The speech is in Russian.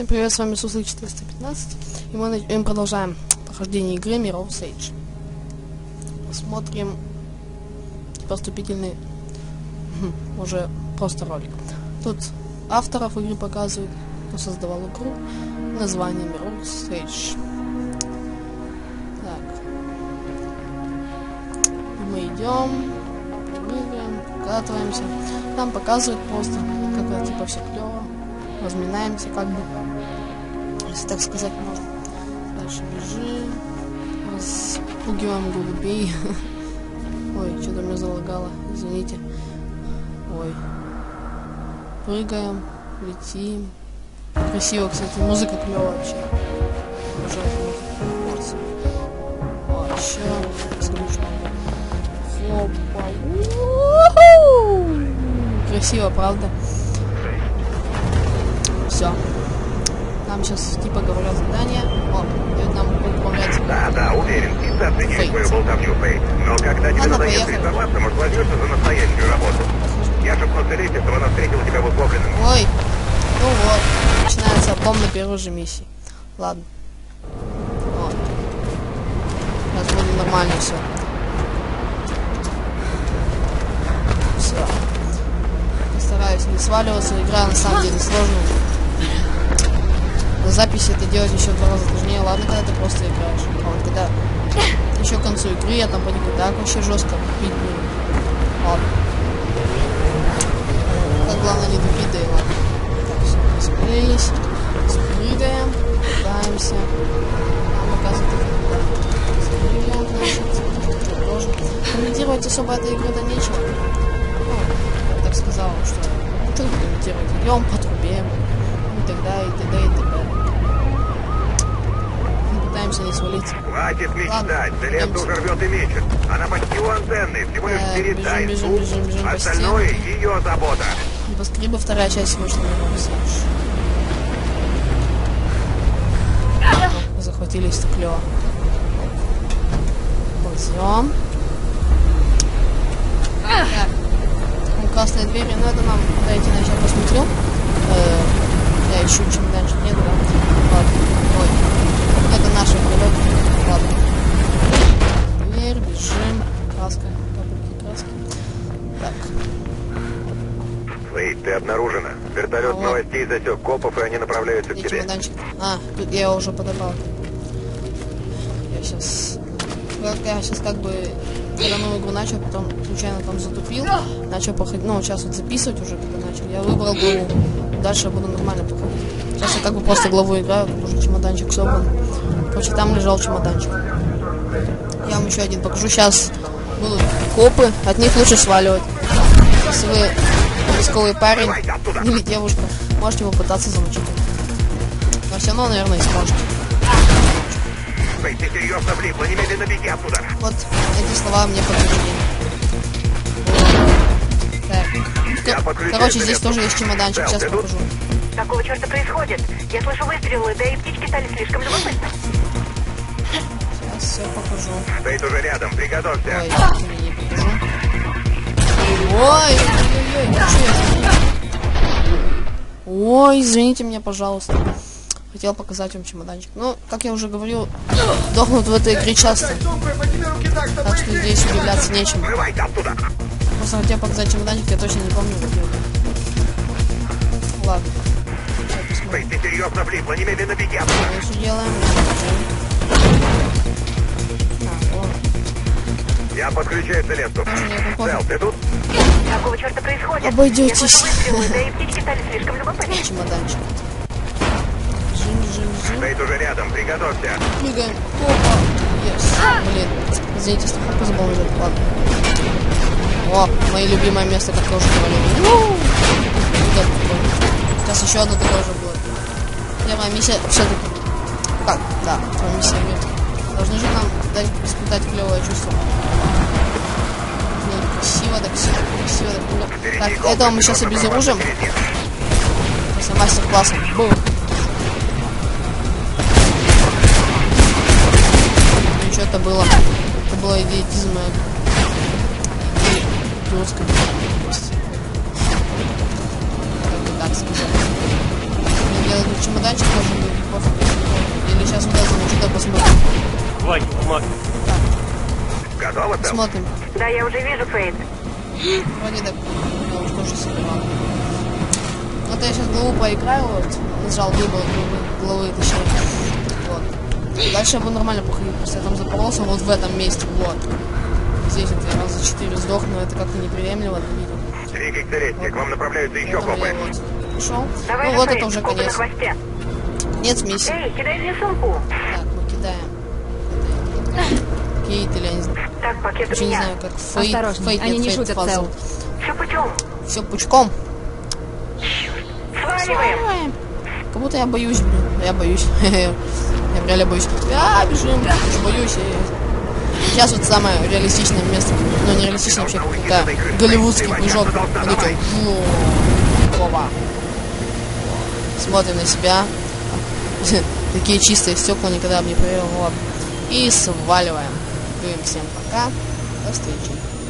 Всем привет, с вами Суслик 415, и мы продолжаем прохождение игры Mirror's Edge. Смотрим поступительный, уже просто ролик. Тут авторов игры показывают, кто создавал игру, название Mirror's Edge. Так. И мы идем, прыгаем, катываемся. Там показывают просто, как это типа все клево. Разминаемся, как бы, если так сказать можно. Дальше бежим, распугиваем голубей. Ой, что-то меня залагало, извините. Ой. Прыгаем, летим. Красиво, кстати, музыка клевая вообще. О, еще скручу. Хопа. Красиво, правда? Все. Нам сейчас типа говорят задание. О, дает нам управлять. Да, уверен. И ты оценишь свою болтовню, Фейт. Но когда тебе надоест рисоваться, может, возьмешься за настоящую работу. Я же просто лечь, этого она встретила тебя в условленном. Ой. Ну вот. Начинается облом на первой же миссии. Ладно. Вот. Сейчас будет нормально все. Все. Стараюсь не сваливаться. Игра на самом деле сложная. На записи это делать еще в 2 раза сложнее. Ладно, когда ты просто играешь. А вот когда еще к концу игры я там понимаю, так вообще жестко пить буду. Ладно. Как главное не тупить, да и ладно. Так, все, распылились. Спрыгаем. Пытаемся. Нам показывают спрыгаем, значит. Тоже. Комментировать особо этой игры да нечего. Ну, я так сказал, что трудно комментировать. Идем по трубе. И тогда, и т.д. и т.п. Пытаемся не свалиться. Хватит мечтать, Целеста уже рвет и мечет. Она почти у антенны, всего лишь передай. Бежим Остальное ее забота. Поскорее бы вторая часть вышла на Mirror's Edge. Захватились так клево. Ползем. Так. Красные двери, но это нам, дайте я сейчас посмотрю. Я ищу чемоданчик, нет, да? Ладно. Ой. Это наша пролет. Ладно. Дверь, бежим. Краска. Капельки краски. Так. Фейт, ты обнаружена. Вертолет новостей засек копов, и они направляются к тебе. Чемоданчик. А, тут я уже подобрал. Я сейчас как бы новую игру начал, потом случайно там затупил. Начал походить. Ну, сейчас вот записывать уже когда начал. Я выбрал главу. Дальше я буду нормально походить. Сейчас я как бы просто главу играю, тут уже чемоданчик собран. Короче, там лежал чемоданчик. Я вам еще один покажу. Сейчас будут копы, от них лучше сваливать. Если вы рисковый парень или девушка, можете попытаться замочить. Но все равно, наверное, не сможете. Ты серьезно влипла, немедленно беги оттуда. Вот эти слова мне подтверждение. Так. Короче, здесь тоже есть чемоданчик, сейчас покажу. Какого черта происходит? Я слышу выстрелы, да и птички стали слишком любопытны. Сейчас все покажу. Фейт уже рядом, приготовься. Ой, я не покажу. Ой, ой, извините меня, пожалуйста. Хотел показать вам чемоданчик. Ну, как я уже говорил, дохнут в этой игре часто. Так что здесь удивляться нечем. Просто хотел показать чемоданчик, я точно не помню, где. Ладно. Фейт, ты серьезно влипла, немедленно беги оттуда. Что делаем? Я подключаю Целесту. Цел, ты тут? Какого черта происходит? Обойдетесь. Я слышу выстрелы, да и птички стали слишком любопытны. Чемоданчик. Жим. Фейт уже рядом, приготовься. Прыгаем. Опа. Yes. Блин. Извините, если хопа забыл нажать. Ладно. О, мое любимое место, как я уже говорил. Сейчас еще одно такое же будет. Первая миссия все-таки. Как? Да, первая миссия мир. Должны же нам дать испытать клевое чувство. Блин, красиво, так красиво, так. Так, этого мы сейчас обезоружим. После мастер-класса. Бум. Ну что это было? Это было идиотизм. Идиотская. Так сказать. Где-то тут чемоданчик должен быть. Или сейчас вот это что-то посмотрим. Твою мать. Готово, Сэм? Смотрим. Да, я уже вижу, Фейт. Вроде так. Я уже тоже собирал. Вот я сейчас главу поиграю, вот. Нажал выбор главы, точнее. Вот. Дальше я буду нормально походить. Просто я там запоролся вот в этом месте. Вот. Здесь вот я раза 4 сдох, но это как-то неприемлемо, это видно. Двигай к царете, к вам направляются еще Вот, копы. вот. Пошел. Давай Ну же, вот Фейт, это уже копы на конец. хвосте. Конец миссии. Эй, кидай мне сумку. Так, мы кидаем. Кейт или я не знаю. Так, пакет у Вообще не меня. знаю, как Фейт. Осторожней, они не шутят, Сэл. Все путем. Все пучком. Сваливаем. Как будто я боюсь, блин. Я боюсь. Я реально боюсь. Бежим. Я боюсь. Сейчас вот самое реалистичное место. Ну, не реалистичное, вообще какая голливудский прыжок. Он такой. Опа. Смотрим на себя. Такие чистые стекла никогда бы не проверил. Вот. И сваливаем. Говорим всем пока. До встречи.